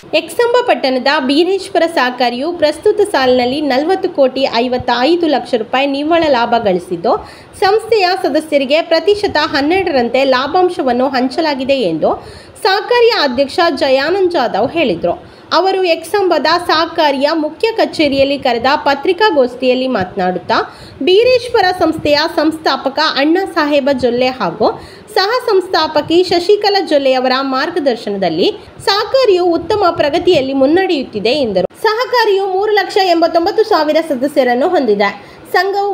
ಎಕ್ಸಂಬ ಪಟ್ಟಣದ ಬೀರೇಶ್ವರ ಸಹಕಾರಿಯು ಪ್ರಸ್ತುತ ಸಾಲಿನಲ್ಲಿ 40,55,00,000 ರೂಪಾಯಿ ನಿವ್ವಳ ಲಾಭ ಗಳಿಸಿದ್ದು, ಸಂಸ್ಥೆಯ ಸದಸ್ಯರಿಗೆ ಪ್ರತಿಶತ 12ರಂತೆ ಲಾಭಾಂಶವನ್ನು ಹಂಚಲಾಗಿದೆ ಎಂದು ಸಹಕಾರಿಯ ಅಧ್ಯಕ್ಷ ಜಯಾನಂದ್ ಜಾಧವ್ ಹೇಳಿದರು. ಅವರು ಎಕ್ಸಂಬದ ಸಹಕಾರಿಯ ಮುಖ್ಯ ಕಚೇರಿಯಲ್ಲಿ ಕರೆದ ಪತ್ರಿಕಾಗೋಷ್ಠಿಯಲ್ಲಿ ಮಾತನಾಡುತ್ತಾ, ಬೀರೇಶ್ವರ ಸಂಸ್ಥೆಯ ಸಂಸ್ಥಾಪಕ ಅಣ್ಣಾ ಸಾಹೇಬ ಜೊಲ್ಲೆ ಹಾಗೂ ಸಹ ಸಂಸ್ಥಾಪಕಿ ಶಶಿಕಲಾ ಜೊಲ್ಲೆಯವರ ಮಾರ್ಗದರ್ಶನದಲ್ಲಿ ಸಹಕಾರಿಯು ಉತ್ತಮ ಪ್ರಗತಿಯಲ್ಲಿ ಮುನ್ನಡೆಯುತ್ತಿದೆ ಎಂದರು. ಸಹಕಾರಿಯು 3,89,000 ಸದಸ್ಯರನ್ನು ಹೊಂದಿದೆ. ಸಂಘವು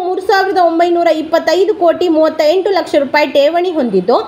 3,925,38,00,000 ರೂಪಾಯಿ ಠೇವಣಿ ಹೊಂದಿದ್ದು,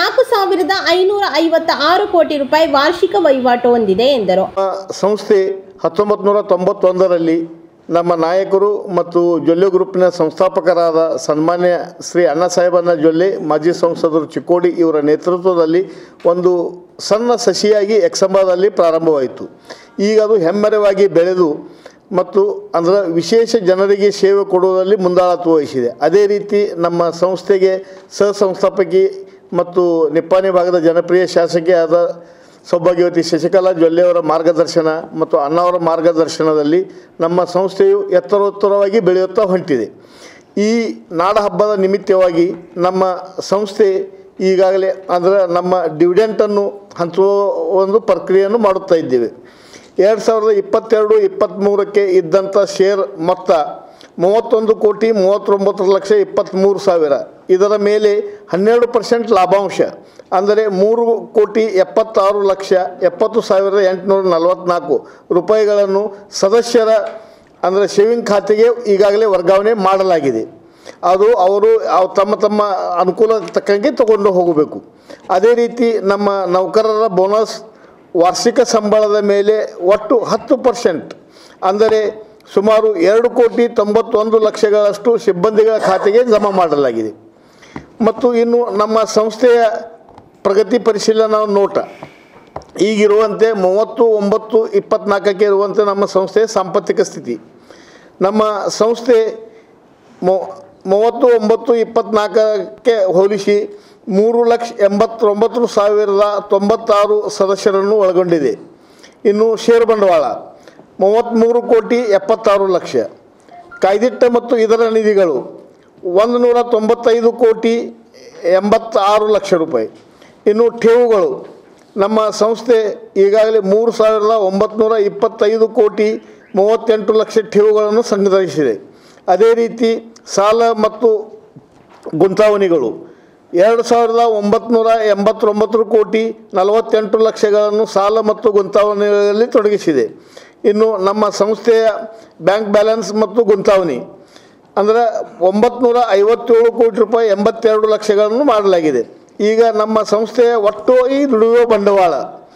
4,556 ಕೋಟಿ ರೂಪಾಯಿ ವಾರ್ಷಿಕ ವಹಿವಾಟು ಹೊಂದಿದೆ ಎಂದರು. ಸಂಸ್ಥೆ 1991ರಲ್ಲಿ ನಮ್ಮ ನಾಯಕರು ಮತ್ತು ಜೊಲ್ಲೆ ಗ್ರೂಪಿನ ಸಂಸ್ಥಾಪಕರಾದ ಸನ್ಮಾನ್ಯ ಶ್ರೀ ಅಣ್ಣಾ ಸಾಹೇಬಣ್ಣ ಜೊಲ್ಲೆ, ಮಾಜಿ ಸಂಸದರು ಚಿಕ್ಕೋಡಿ ಇವರ ನೇತೃತ್ವದಲ್ಲಿ ಒಂದು ಸಣ್ಣ ಸಸಿಯಾಗಿ ಎಕ್ಸಂಬದಲ್ಲಿ ಪ್ರಾರಂಭವಾಯಿತು. ಈಗ ಅದು ಹೆಮ್ಮೆರವಾಗಿ ಬೆಳೆದು ಮತ್ತು ಅಂದರೆ ವಿಶೇಷ ಜನರಿಗೆ ಸೇವೆ ಕೊಡುವುದರಲ್ಲಿ ಮುಂದಾಳತ್ವ ವಹಿಸಿದೆ. ಅದೇ ರೀತಿ ನಮ್ಮ ಸಂಸ್ಥೆಗೆ ಸಹ ಸಂಸ್ಥಾಪಕಿ ಮತ್ತು ನಿಪ್ಪಾಣಿ ಭಾಗದ ಜನಪ್ರಿಯ ಶಾಸಕಿ ಆದ ಸೌಭಾಗ್ಯವತಿ ಶಶಿಕಲಾ ಜೊಲ್ಲೆಯವರ ಮಾರ್ಗದರ್ಶನ ಮತ್ತು ಅಣ್ಣವರ ಮಾರ್ಗದರ್ಶನದಲ್ಲಿ ನಮ್ಮ ಸಂಸ್ಥೆಯು ಎತ್ತರೋತ್ತರವಾಗಿ ಬೆಳೆಯುತ್ತಾ ಹೊಂಟಿದೆ. ಈ ನಾಡ ಹಬ್ಬದ ನಿಮಿತ್ತವಾಗಿ ನಮ್ಮ ಸಂಸ್ಥೆ ಈಗಾಗಲೇ ಅಂದರೆ ನಮ್ಮ ಡಿವಿಡೆಂಟನ್ನು ಹಂಚುವ ಒಂದು ಪ್ರಕ್ರಿಯೆಯನ್ನು ಮಾಡುತ್ತಾ ಇದ್ದೇವೆ. 2022-23ಕ್ಕೆ ಇದ್ದಂಥ ಶೇರ್ ಮೊತ್ತ 31,39,23,000. ಇದರ ಮೇಲೆ 12% ಲಾಭಾಂಶ ಅಂದರೆ 3,76,70,844 ರೂಪಾಯಿಗಳನ್ನು ಸದಸ್ಯರ ಅಂದರೆ ಸೇವಿಂಗ್ ಖಾತೆಗೆ ಈಗಾಗಲೇ ವರ್ಗಾವಣೆ ಮಾಡಲಾಗಿದೆ. ಅದು ಅವರು ತಮ್ಮ ಅನುಕೂಲ ತಕ್ಕಂಗೆ ತಗೊಂಡು ಹೋಗಬೇಕು. ಅದೇ ರೀತಿ ನಮ್ಮ ನೌಕರರ ಬೋನಸ್ ವಾರ್ಷಿಕ ಸಂಬಳದ ಮೇಲೆ ಒಟ್ಟು 10% ಅಂದರೆ ಸುಮಾರು 2,91,00,000ಗಳಷ್ಟು ಸಿಬ್ಬಂದಿಗಳ ಖಾತೆಗೆ ಜಮಾ ಮಾಡಲಾಗಿದೆ. ಮತ್ತು ಇನ್ನು ನಮ್ಮ ಸಂಸ್ಥೆಯ ಪ್ರಗತಿ ಪರಿಶೀಲನಾ ನೋಟ ಈಗಿರುವಂತೆ 30/9/24ಕ್ಕೆ ಇರುವಂತೆ ನಮ್ಮ ಸಂಸ್ಥೆಯ ಸಾಂಪತ್ತಿಕ ಸ್ಥಿತಿ. ನಮ್ಮ ಸಂಸ್ಥೆ 30/9/24ಕ್ಕೆ ಹೋಲಿಸಿ 3,89,096 ಸದಸ್ಯರನ್ನು ಒಳಗೊಂಡಿದೆ. ಇನ್ನು ಷೇರು ಬಂಡವಾಳ 33,76,00,000. ಕಾಯ್ದಿಟ್ಟ ಮತ್ತು ಇದರ ನಿಧಿಗಳು 195,86,00,000 ರೂಪಾಯಿ. ಇನ್ನು ಠೇವುಗಳು ನಮ್ಮ ಸಂಸ್ಥೆ ಈಗಾಗಲೇ 3,925,38,00,000 ಠೇವುಗಳನ್ನು ಸಂಗ್ರಹಿಸಿದೆ. ಅದೇ ರೀತಿ ಸಾಲ ಮತ್ತು ಗುಂತಾವಣಿಗಳು 2,989,48,00,000ಗಳನ್ನು ಸಾಲ ಮತ್ತು ಗುಂತಾವಣಿಗಳಲ್ಲಿ ತೊಡಗಿಸಿದೆ. ಇನ್ನು ನಮ್ಮ ಸಂಸ್ಥೆಯ ಬ್ಯಾಂಕ್ ಬ್ಯಾಲೆನ್ಸ್ ಮತ್ತು ಗುಂತಾವಣಿ ಅಂದರೆ 957 ಕೋಟಿ ರೂಪಾಯಿ 82,00,000ಗಳನ್ನು ಮಾಡಲಾಗಿದೆ. ಈಗ ನಮ್ಮ ಸಂಸ್ಥೆಯ ಒಟ್ಟು ಈ ದುಡಿಯುವ ಬಂಡವಾಳ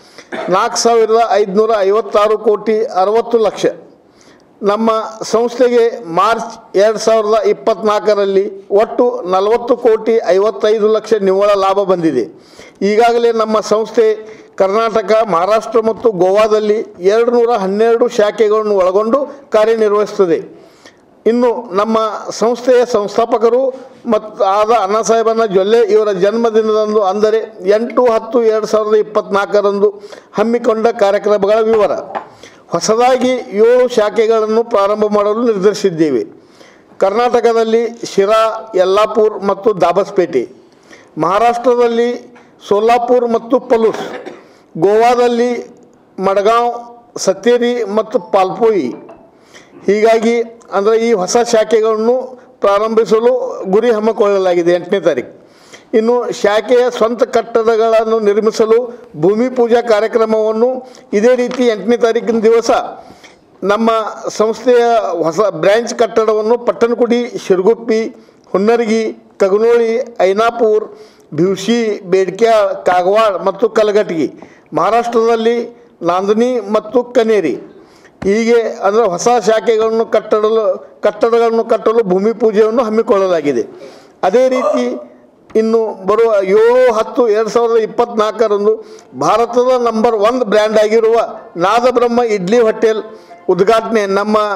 4,556 ಕೋಟಿ 60 ಲಕ್ಷ. ನಮ್ಮ ಸಂಸ್ಥೆಗೆ ಮಾರ್ಚ್ 2024ರಲ್ಲಿ ಒಟ್ಟು 40 ಕೋಟಿ 55 ಲಕ್ಷ ನಿವ್ವಳ ಲಾಭ ಬಂದಿದೆ. ಈಗಾಗಲೇ ನಮ್ಮ ಸಂಸ್ಥೆ ಕರ್ನಾಟಕ, ಮಹಾರಾಷ್ಟ್ರ ಮತ್ತು ಗೋವಾದಲ್ಲಿ 212 ಶಾಖೆಗಳನ್ನು ಒಳಗೊಂಡು ಕಾರ್ಯನಿರ್ವಹಿಸುತ್ತದೆ. ಇನ್ನು ನಮ್ಮ ಸಂಸ್ಥೆಯ ಸಂಸ್ಥಾಪಕರು ಮತ್ತು ಆದ ಅಣ್ಣಾ ಸಾಹೇಬಣ್ಣ ಜೊಲ್ಲೆ ಇವರ ಜನ್ಮದಿನದಂದು ಅಂದರೆ 8/10/2024ರಂದು ಹಮ್ಮಿಕೊಂಡ ಕಾರ್ಯಕ್ರಮಗಳ ವಿವರ. ಹೊಸದಾಗಿ 7 ಶಾಖೆಗಳನ್ನು ಪ್ರಾರಂಭ ಮಾಡಲು ನಿರ್ಧರಿಸಿದ್ದೇವೆ. ಕರ್ನಾಟಕದಲ್ಲಿ ಶಿರಾ, ಯಲ್ಲಾಪುರ್ ಮತ್ತು ದಾಬಸ್ಪೇಟೆ, ಮಹಾರಾಷ್ಟ್ರದಲ್ಲಿ ಸೋಲಾಪುರ್ ಮತ್ತು ಪಲೂಸ್, ಗೋವಾದಲ್ಲಿ ಮಡ್ಗಾಂವ್, ಸತ್ತೇರಿ ಮತ್ತು ಪಾಲ್ಪೋಯಿ. ಹೀಗಾಗಿ ಅಂದರೆ ಈ ಹೊಸ ಶಾಖೆಗಳನ್ನು ಪ್ರಾರಂಭಿಸಲು ಗುರಿ ಹಮ್ಮಿಕೊಳ್ಳಲಾಗಿದೆ 8ನೇ ತಾರೀಕು. ಇನ್ನು ಶಾಖೆಯ ಸ್ವಂತ ಕಟ್ಟಡಗಳನ್ನು ನಿರ್ಮಿಸಲು ಭೂಮಿ ಪೂಜಾ ಕಾರ್ಯಕ್ರಮವನ್ನು ಇದೇ ರೀತಿ 8ನೇ ತಾರೀಕಿನ ದಿವಸ ನಮ್ಮ ಸಂಸ್ಥೆಯ ಹೊಸ ಬ್ರ್ಯಾಂಚ್ ಕಟ್ಟಡವನ್ನು ಪಟ್ಟಣಕುಡಿ, ಶಿರಗುಪ್ಪಿ, ಹುನ್ನರಗಿ, ಕಗನೋಳಿ, ಐನಾಪುರ್, ಭಿವ್ಸಿ, ಬೇಡ್ಕ್ಯಾ, ಕಾಗವಾಡ ಮತ್ತು ಕಲಘಟಗಿ, ಮಹಾರಾಷ್ಟ್ರದಲ್ಲಿ ನಾಂದನಿ ಮತ್ತು ಕನೇರಿ. ಹೀಗೆ ಅಂದರೆ ಹೊಸ ಶಾಖೆಗಳನ್ನು ಕಟ್ಟಡಗಳನ್ನು ಕಟ್ಟಲು ಭೂಮಿ ಪೂಜೆಯನ್ನು ಹಮ್ಮಿಕೊಳ್ಳಲಾಗಿದೆ. ಅದೇ ರೀತಿ ಇನ್ನು ಬರುವ 7/10/2024ರಂದು ಭಾರತದ ನಂಬರ್ 1 ಬ್ರ್ಯಾಂಡ್ ಆಗಿರುವ ನಾದಬ್ರಹ್ಮ ಇಡ್ಲಿ ಹೋಟೆಲ್ ಉದ್ಘಾಟನೆ ನಮ್ಮ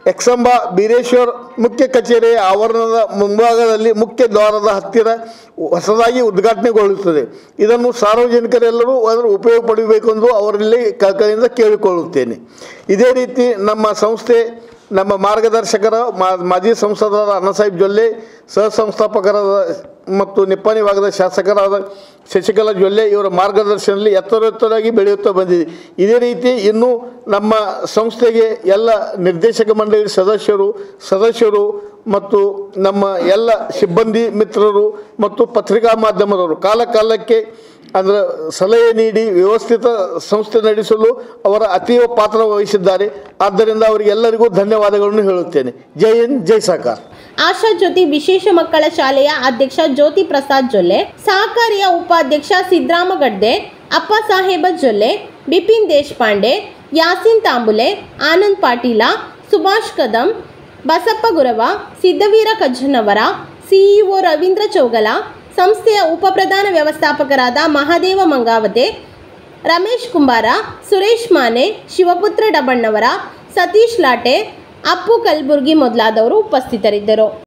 ಎಕ್ಸಂಬ ಬೀರೇಶ್ವರ್ ಮುಖ್ಯ ಕಚೇರಿಯ ಆವರಣದ ಮುಂಭಾಗದಲ್ಲಿ ಮುಖ್ಯ ದ್ವಾರದ ಹತ್ತಿರ ಹೊಸದಾಗಿ ಉದ್ಘಾಟನೆಗೊಳ್ಳುತ್ತದೆ. ಇದನ್ನು ಸಾರ್ವಜನಿಕರೆಲ್ಲರೂ ಅದರ ಉಪಯೋಗ ಪಡೆಯಬೇಕೆಂದು ಅವರಲ್ಲಿ ಕಳಕಳಿಯಿಂದ ಕೇಳಿಕೊಳ್ಳುತ್ತೇನೆ. ಇದೇ ರೀತಿ ನಮ್ಮ ಸಂಸ್ಥೆ ನಮ್ಮ ಮಾರ್ಗದರ್ಶಕರ ಮಾಜಿ ಸಂಸದರಾದ ಅಣ್ಣಾಸಾಹೇಬ್ ಜೊಲ್ಲೆ, ಸಹ ಸಂಸ್ಥಾಪಕರಾದ ಮತ್ತು ನಿಪ್ಪಾಣಿ ಭಾಗದ ಶಾಸಕರಾದ ಶಶಿಕಲಾ ಜೊಲ್ಲೆ ಇವರ ಮಾರ್ಗದರ್ಶನದಲ್ಲಿ ಎತ್ತರವಾಗಿ ಬೆಳೆಯುತ್ತಾ ಬಂದಿದೆ. ಇದೇ ರೀತಿ ಇನ್ನೂ ನಮ್ಮ ಸಂಸ್ಥೆಗೆ ಎಲ್ಲ ನಿರ್ದೇಶಕ ಮಂಡಳಿ ಸದಸ್ಯರು ಮತ್ತು ನಮ್ಮ ಎಲ್ಲ ಸಿಬ್ಬಂದಿ ಮಿತ್ರರು ಮತ್ತು ಪತ್ರಿಕಾ ಮಾಧ್ಯಮದವರು ಕಾಲಕ್ಕೆ ಅಂದರೆ ಸಲಹೆ ನೀಡಿ ವ್ಯವಸ್ಥಿತ ಸಂಸ್ಥೆ ನಡೆಸಲು ಅವರ ಅತೀವ ಪಾತ್ರ ವಹಿಸಿದ್ದಾರೆ. ಆದ್ದರಿಂದ ಅವರಿಗೆಲ್ಲರಿಗೂ ಧನ್ಯವಾದಗಳನ್ನು ಹೇಳುತ್ತೇನೆ. ಜೈ ಹಿಂದ್, ಜೈ ಸಹಕಾರ. ಆಶಾ ಜ್ಯೋತಿ ವಿಶೇಷ ಮಕ್ಕಳ ಶಾಲೆಯ ಅಧ್ಯಕ್ಷ ಜ್ಯೋತಿ ಪ್ರಸಾದ್ ಜೊಲ್ಲೆ, ಸಹಕಾರಿಯ ಉಪಾಧ್ಯಕ್ಷ ಸಿದ್ದರಾಮ ಗಡ್ಡೆ, ಅಪ್ಪ ಸಾಹೇಬ ಜೊಲ್ಲೆ, ಬಿಪಿನ್ ದೇಶಪಾಂಡೆ, ಯಾಸಿನ್ ತಾಂಬುಲೆ, ಆನಂದ್ ಪಾಟೀಲ, ಸುಭಾಷ್ ಕದಂ, ಬಸಪ್ಪ ಗುರವ, ಸಿದ್ದವೀರ ಕಜ್ಜನವರ, ಸಿಇಒ ರವೀಂದ್ರ ಚೌಗಲ, ಸಂಸ್ಥೆಯ ಉಪಪ್ರಧಾನ ವ್ಯವಸ್ಥಾಪಕರಾದ ಮಹಾದೇವ ಮಂಗಾವತೆ, ರಮೇಶ್ ಕುಂಬಾರ, ಸುರೇಶ್ ಮಾನೆ, ಶಿವಪುತ್ರ ಡಬಣ್ಣವರ, ಸತೀಶ್ ಲಾಟೆ, ಅಪ್ಪು ಕಲಬುರ್ಗಿ ಮೊದಲಾದವರು ಉಪಸ್ಥಿತರಿದ್ದರು.